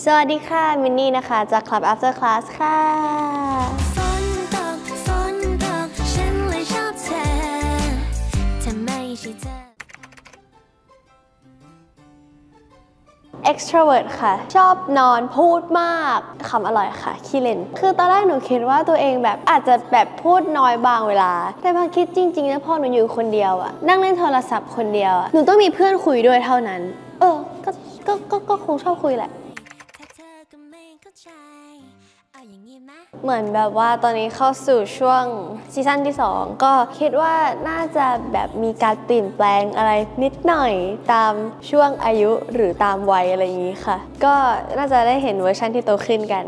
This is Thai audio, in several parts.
สวัสดีค่ะมินนี่นะคะจาก Club After Class ค่ะฝนตกฉันเลยชอบเธอทำไมใช่เธอ extrovert ค่ะชอบนอนพูดมากคำอร่อยค่ะขี้เล่นคือตอนแรกหนูคิดว่าตัวเองแบบอาจจะแบบพูดน้อยบางเวลาแต่พอคิดจริงๆแล้วพอหนูอยู่คนเดียวอะนั่งเล่นโทรศัพท์คนเดียวอะหนูต้องมีเพื่อนคุยด้วยเท่านั้นก็คงชอบคุยแหละเหมือนแบบว่าตอนนี้เข้าสู่ช่วงซีซั่นที่2ก็คิดว่าน่าจะแบบมีการเปลี่ยนแปลงอะไรนิดหน่อยตามช่วงอายุหรือตามวัยอะไรอย่างนี้ค่ะก็น่าจะได้เห็นเวอร์ชันที่โตขึ้นกัน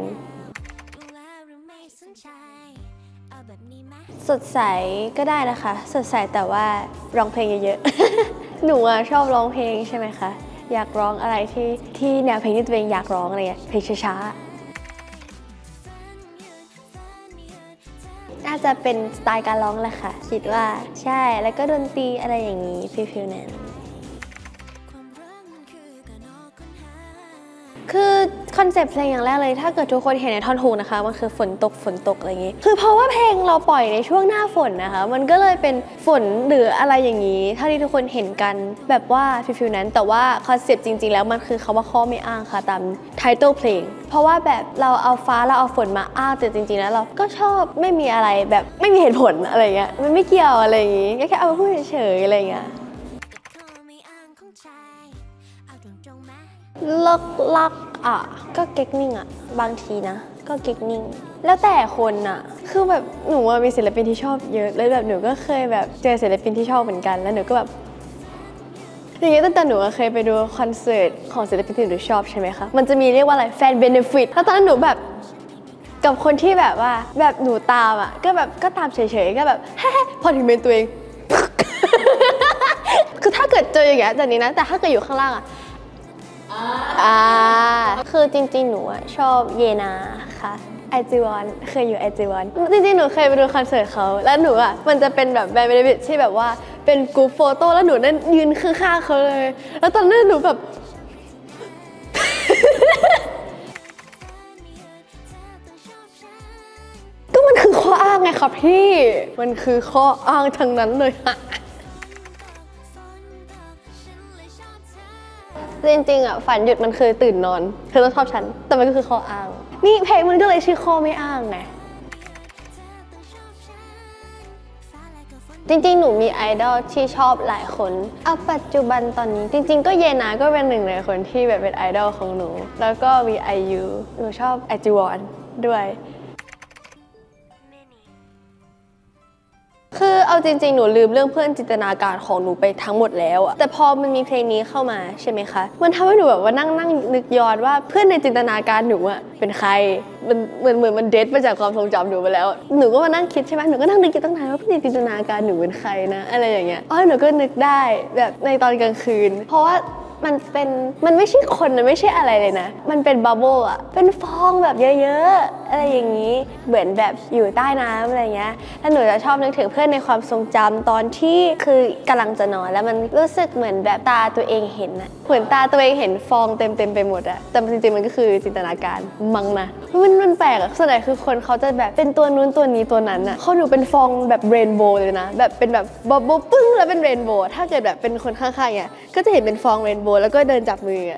สดใสก็ได้นะคะสดใสแต่ว่าร้องเพลงเยอะๆ หนูชอบร้องเพลงใช่ไหมคะอยากร้องอะไรที่แนวเพลงที่ตัวเองอยากร้องอะไรเงี้ยเพลงช้าๆน่าจะเป็นสไตล์การร้องแหละค่ะคิดว่าใช่แล้วก็ดนตรีอะไรอย่างนี้ฟิลนั้นคือคอนเซ็ปต์เพลงอย่างแรกเลยถ้าเกิดทุกคนเห็นในท่อนฮุกนะคะมันคือฝนตกอะไรอย่างนี้คือเพราะว่าเพลงเราปล่อยในช่วงหน้าฝนนะคะมันก็เลยเป็นฝนหรืออะไรอย่างนี้เท่าที่ทุกคนเห็นกันแบบว่าฟิลนั้นแต่ว่าคอนเซ็ปต์จริงๆแล้วมันคือคำว่าข้อไม่อ้างค่ะตามไททอลเพลงเพราะว่าแบบเราเอาฟ้าเราเอาฝนมาอ้างแต่จริงๆแล้วเราก็ชอบไม่มีอะไรแบบไม่มีเหตุผลอะไรเงี้ยมันไม่เกี่ยวอะไรอย่างนี้แค่เอามาพูดเฉยๆอะไรเงี้ยลักอ่ะก็เก๊กนิ่งอ่ะบางทีนะก็เก๊กนิ่งแล้วแต่คนอ่ะคือแบบหนูมีศิลปินที่ชอบเยอะแล้วแบบหนูก็เคยแบบเจอศิลปินที่ชอบเหมือนกันแล้วหนูก็แบบอย่างเงี้ยตั้งแต่หนูเคยไปดูคอนเสิร์ตของศิลปินที่หนูชอบใช่ไหมคะมันจะมีเรียกว่าอะไรแฟนเบเนฟิตแล้วตอนนั้นหนูแบบกับคนที่แบบว่าแบบหนูตามอ่ะก็แบบก็ตามเฉยๆก็แบบพอถึงเป็นตัวเอง คือถ้าเกิดเจออย่างเงี้ยจากนี้นะแต่ถ้าเกิดอยู่ข้างล่างอ่ะคือจริงๆหนูชอบเยนาค่ะไอจีวอนเคยอยู่ไอจีวอนจริงๆหนูเคยไปดูคอนเสิร์ตเขาแล้วหนูมันจะเป็นแบบแบรนด์เบเนฟิตที่แบบว่าเป็นกรุ๊ปโฟโต้แล้วหนูนั่นยืนข้างๆเขาเลยแล้วตอนนั้นหนูแบบก็มันคือข้ออ้างไงครับพี่มันคือข้ออ้างทั้งนั้นเลยจริงๆฝันหยุดมันคือตื่นนอนเธอต้องชอบฉันแต่มันก็คือข้ออ้างนี่เพลงมันก็เลยชื่อข้อไม่อ้างไงจริงๆหนูมีไอดอลที่ชอบหลายคนเอาปัจจุบันตอนนี้จริงๆก็เยนาก็เป็นหนึ่งในคนที่แบบเป็นไอดอลของหนูแล้วก็มีไอยูหนูชอบไอจีวอนด้วยคือเอาจริงๆหนูลืมเรื่องเพื่อนจินตนาการของหนูไปทั้งหมดแล้วอะแต่พอมันมีเพลงนี้เข้ามาใช่ไหมคะมันทำให้หนูแบบว่านั่งนึกย้อนว่าเพื่อนในจินตนาการหนูอะเป็นใครมันเหมือนมันเด็ดมาจากความทรงจำหนูไปแล้วหนูก็มานั่งคิดใช่ไหมหนูก็นั่งนึกตั้งนานว่าเพื่อนในจินตนาการหนูเป็นใครนะอะไรอย่างเงี้ยหนูก็นึกได้แบบในตอนกลางคืนเพราะว่ามันไม่ใช่คนนะไม่ใช่อะไรเลยนะมันเป็นบับเบิ้ลอะเป็นฟองแบบเยอะๆอะไรอย่างนี้เหมือนแบบอยู่ใต้น้ำอะไรเงี้ยแล้วหนูจะชอบนึกถึงเพื่อนในความทรงจำตอนที่คือกำลังจะนอนแล้วมันรู้สึกเหมือนแบบตาตัวเองเห็นอะเหมือนตาตัวเองเห็นฟองเต็มไปหมดอะแต่จริงๆมันก็คือจินตนาการมั้งนะมันแปลกอะส่วนใหญ่คือคนเขาจะแบบเป็นตัวนู้นตัวนี้ตัวนั้นอะเขาดูเป็นฟองแบบเรนโบว์เลยนะแบบเป็นแบบบับเบิ้ลปึ้งแล้วเป็นเรนโบว์ถ้าเกิดแบบเป็นคนข้างๆเนี่ยก็จะเห็นเป็นฟองเรนโบว์แล้วก็เดินจับมืออ่ะ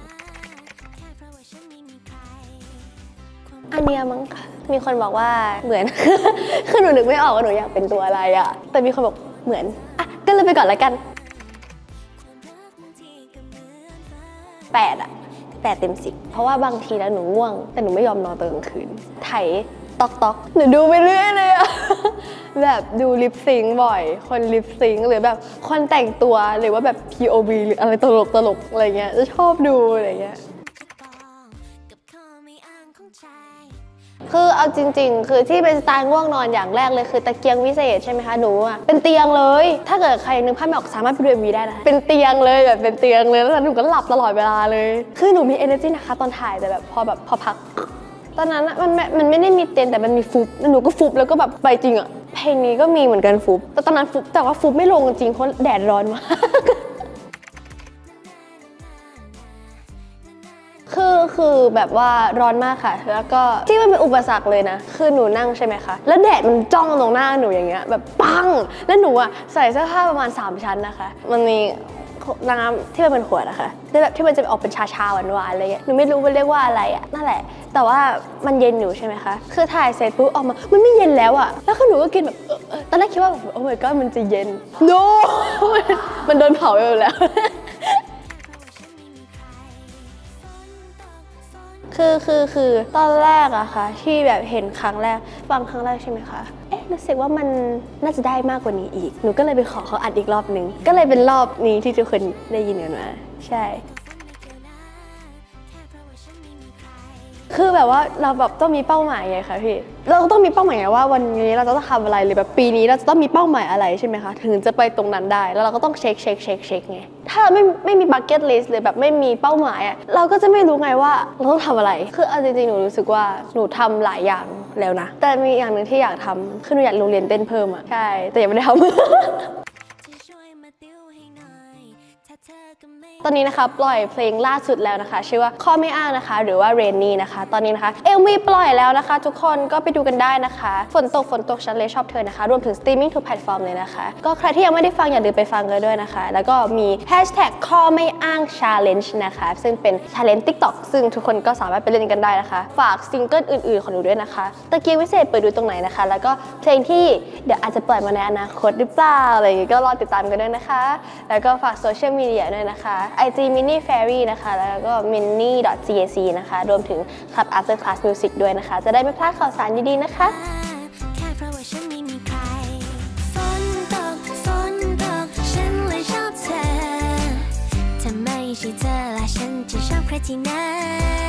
อันเนี้ยมั้งค่ะมีคนบอกว่าเหมือน คือหนูนึกไม่ออกว่าหนูอยากเป็นตัวอะไรอ่ะแต่มีคนบอกเหมือนอ่ะก็เลยไปก่อนละกัน8 เต็ม 10เพราะว่าบางทีแล้วหนูง่วงแต่หนูไม่ยอมนอนตอนกลางคืนไถตอกหนูดูไปเรื่อยเลยอะแบบดูลิปซิงค์บ่อยคนลิปซิงค์หรือแบบคนแต่งตัวหรือว่าแบบ POV หรืออะไรตลกอะไรเงี้ยจะชอบดูอะไรเงี้ยคือเอาจริงๆคือที่เป็นสไตล์ง่วงนอนอย่างแรกเลยคือตะเกียงวิเศษใช่ไหมคะหนูเป็นเตียงเลยถ้าเกิดใครนึกภาพไม่ออกสามารถไปดูMVได้นะคะเป็นเตียงเลยแบบเป็นเตียงเลยแล้วหนูก็หลับตลอดเวลาเลยคือหนูมี energy นะคะตอนถ่ายแต่แบบพอพักตอนนั้นมันไม่ได้มีเตียงแต่มันมีฟุบหนูก็ฟุบแล้วก็แบบไปจริงอะเพลงนี้ก็มีเหมือนกันฟุบแต่ตอนนั้นฟุบแต่ว่าฟุบไม่ลงจริงเพราะแดดร้อนมากคือแบบว่าร้อนมากค่ะแล้วก็ที่มันเป็นอุปสรรคเลยนะคือหนูนั่งใช่ไหมคะแล้วแดดมันจ้องตรงหน้าหนูอย่างเงี้ยแบบปังแล้วหนูอะใส่เสื้อผ้าประมาณ3 ชั้นนะคะมันมีน้ำที่มันเป็นขวดนะคะแบบที่มันจะออกเป็นชาหวานๆอะไรเงี้ยหนูไม่รู้มันเรียกว่าอะไรอะนั่นแหละแต่ว่ามันเย็นอยู่ใช่ไหมคะคือถ่ายเสร็จปุ๊บออกมามันไม่เย็นแล้วอะแล้วคือหนูก็กินแบบตอนแรกคิดว่าแบบโอ้ my god มันจะเย็น no มันโดนเผาไปหมดแล้วคือตอนแรกอะค่ะที่แบบเห็นครั้งแรกฟังครั้งแรกใช่ไหมคะรู้สึกว่ามันน่าจะได้มากกว่านี้อีกหนูก็เลยไปขอเขาอัดอีกรอบนึงก็เลยเป็นรอบนี้ที่ทุกคนได้ยินกันมาใช่คือแบบว่าเราแบบต้องมีเป้าหมายไงคะพี่เราต้องมีเป้าหมายไงว่าวันนี้เราจะต้องทำอะไรหรือแบบปีนี้เราจะต้องมีเป้าหมายอะไรใช่ไหมคะถึงจะไปตรงนั้นได้แล้วเราก็ต้องเช็คไงถ้าเราไม่มี bucket list หรือแบบไม่มีเป้าหมายอะเราก็จะไม่รู้ไงว่าเราต้องทำอะไรคือเอาจริงๆหนูรู้สึกว่าหนูทำหลายอย่างแล้วนะแต่มีอย่างหนึ่งที่อยากทำคือหนูอยากเรียนเต้นเพิ่มอะใช่แต่ยังไม่ได้ทำ ตอนนี้นะคะปล่อยเพลงล่าสุดแล้วนะคะชื่อว่าข้อไม่อ้างนะคะหรือว่า Rainy นะคะตอนนี้นะคะ MV ปล่อยแล้วนะคะทุกคนก็ไปดูกันได้นะคะฝนตกฉันเลยชอบเธอนะคะรวมถึง streaming ทุกแพลตฟอร์มเลยนะคะก็ใครที่ยังไม่ได้ฟังอย่าลืมไปฟังกันด้วยนะคะแล้วก็มี hashtag ข้อไม่อ้าง challenge นะคะซึ่งเป็น challenge TikTok ซึ่งทุกคนก็สามารถไปเล่นกันได้นะคะฝากซิงเกิลอื่นๆของหนูด้วยนะคะตะเกียงวิเศษเปิดดูตรงไหนนะคะแล้วก็เพลงที่เดี๋ยวอาจจะปล่อยมาในอนาคตหรือเปล่าอะไรอย่างงี้ก็รอติดตามกันด้วยนะคะแล้วก็ฝากโซเชียลมีเดียด้วยนะคะ IG Mini Fairy นะคะแล้วก็ mini.gac นะคะรวมถึง Club After Class Music ด้วยนะคะจะได้ไม่พลาดข่าวสารดีๆนะคะแค่เพราะว่าฉันไม่มีใครฝนตกฉันเลยชอบเธอถ้าไม่ใช่เธอและฉันจะชอบใครที่ไหน